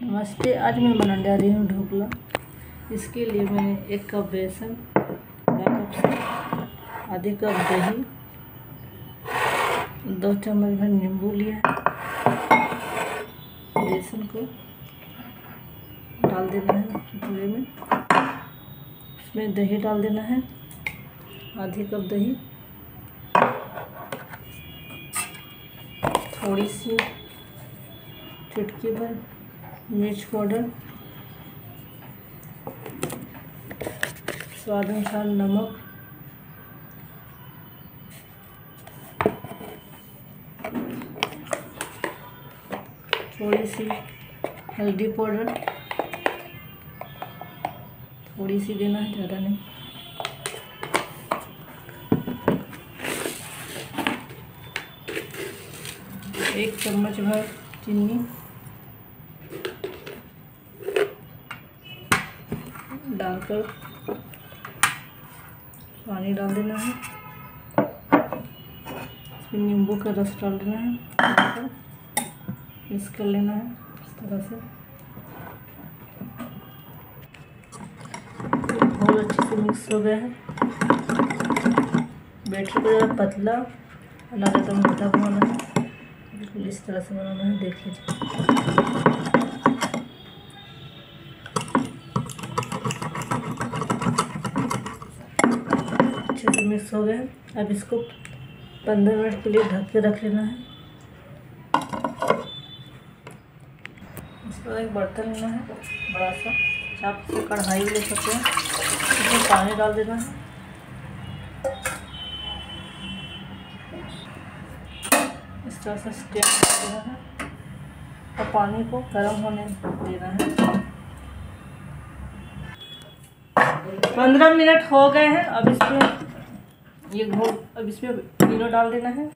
नमस्ते। आज मैं बनाने जा रही हूँ ढोकला। इसके लिए मैंने 1 कप बेसन, आधा कप आधी कप दही, 2 चम्मच भर नींबू लिया है। बेसन को डाल देना है कटोरे में, उसमें दही डाल देना है, आधी कप दही, थोड़ी सी चुटकी भर मिर्च पाउडर, स्वाद अनुसार नमक, थोड़ी सी हल्दी पाउडर, थोड़ी सी देना है, ज़्यादा नहीं। एक चम्मच भर चीनी डालकर पानी डाल देना है, इसमें नींबू का रस डाल देना है, मिक्स कर लेना है इस तरह से। बहुत अच्छे से मिक्स हो गया है। बैटर को ज़्यादा पतला ना ज़्यादा मोटा बनाना है, बिल्कुल इस तरह से बनाना है। देख लीजिए, अच्छे से मिक्स हो गया। अब इसको 15 मिनट के लिए ढक के रख लेना है। इसको एक बर्तन लेना है बड़ा सा, आप इसको कढ़ाई ले सकते हैं। इसमें पानी डाल देना है, इस तरह से स्टीम कर देना है और पानी को गर्म होने देना है। 15 मिनट हो गए हैं। अब इसमें इनो डाल देना है।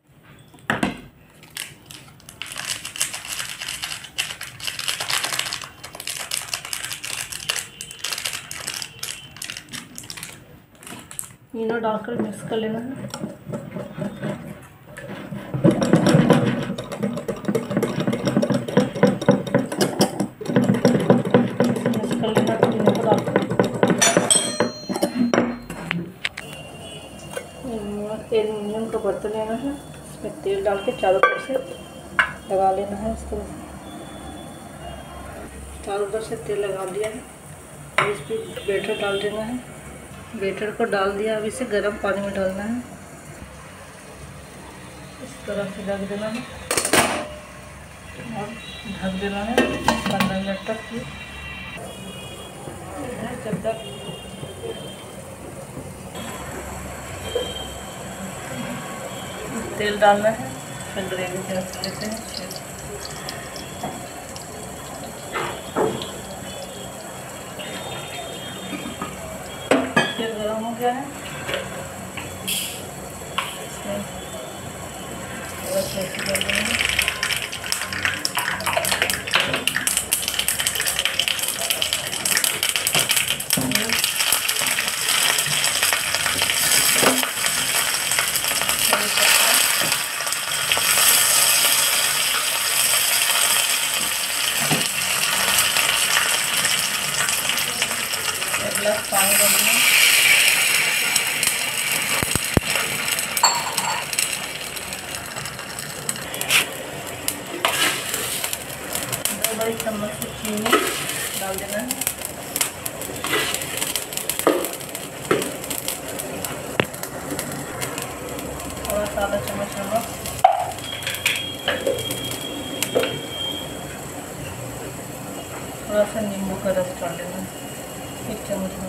इनो डालकर मिक्स कर लेना है। मिक्स कर लेना है इनो को डालकर। एल्युमिनियम का बर्तन लेना है, इसमें तेल डाल के चारों तरफ से लगा लेना है। इस तरह से चारों तरफ से तेल लगा दिया है। अब इस पर बैटर डाल देना है। बैटर को डाल दिया। अब इसे गर्म पानी में डालना है, इस तरह से रख देना है और ढक देना है 15 मिनट तक। जब तक तेल डालना है, फिर ग्रेवी तैयार कर लेते हैं। तेल गरम हो गया है, इसमें थोड़ा सा डाल देना है। गिलास पानी डालना है। दो बड़ी चम्मच से चीनी डाल देना है। थोड़ा सा आधा चम्मच नमक, थोड़ा सा नींबू का रस डाल देना है, 1 चम्मच में।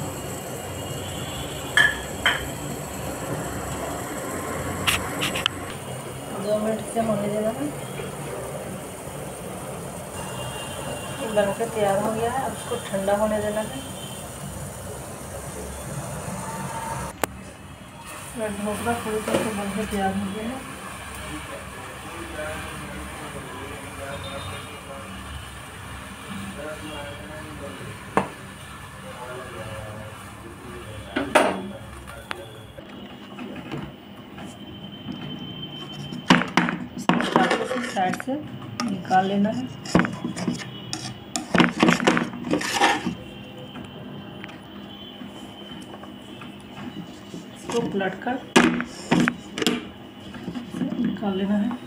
दो मिनट से होने देना है। बनकर तैयार हो गया है। अब इसको ठंडा होने देना है। ढोकला पूरी तरह से बनकर तैयार हो गया है। साइड से निकाल लेना है। को पलट कर निकाल लेना है।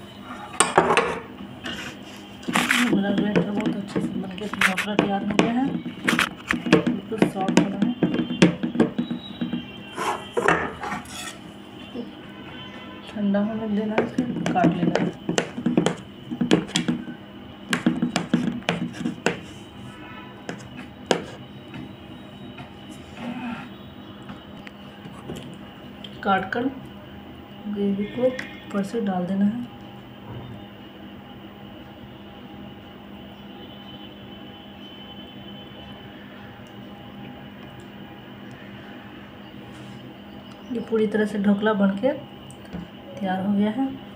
मेरा बैटर बहुत अच्छे से बन के ढोकला तैयार हो गया है, बिल्कुल सॉफ्ट बना है। ठंडा होने देना है, फिर काट लेना है। काट कर ग्रेवी को ऊपर से डाल देना है। ये पूरी तरह से ढोकला बनके तैयार हो गया है।